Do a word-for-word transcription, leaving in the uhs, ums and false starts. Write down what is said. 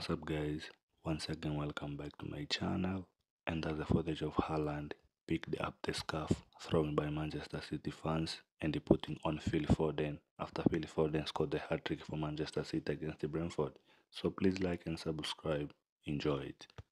What's up, guys? Once again, welcome back to my channel. And as the footage of Haaland picked up the scarf thrown by Manchester City fans and he putting on Phil Foden after Phil Foden scored the hat trick for Manchester City against the Brentford. So please like and subscribe. Enjoy it.